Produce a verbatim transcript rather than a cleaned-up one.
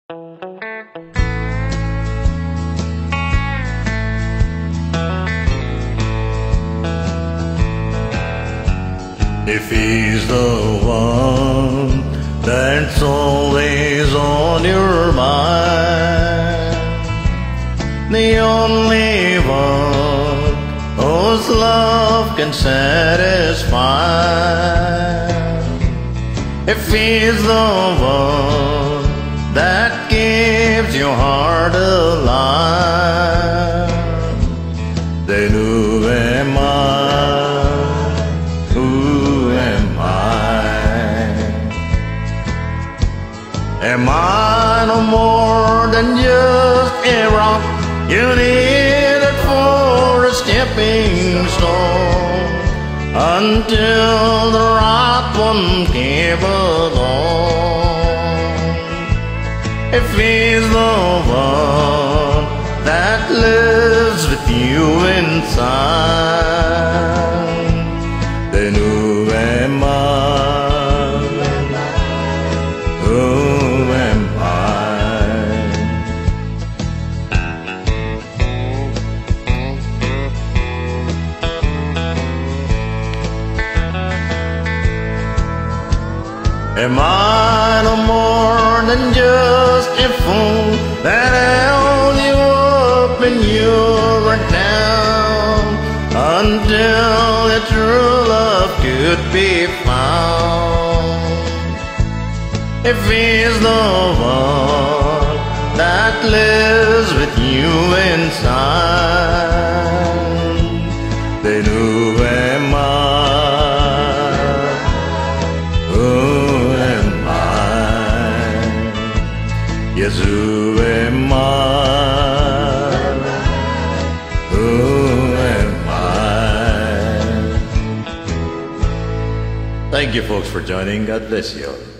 If he's the one that's always on your mind, the only one whose love can satisfy, if he's the one that keeps your heart alive, then who am I? Am I no more than just a rock you needed for a stepping stone, until the right one came along? If he's the one that lives with you inside, then who am I? Who Am I no more than just a fool that held you up and you were down, until the true love could be found? If he's the one that lives with you inside, then who am I? Yes, who am I? Who am I? Thank you, folks, for joining. God bless you.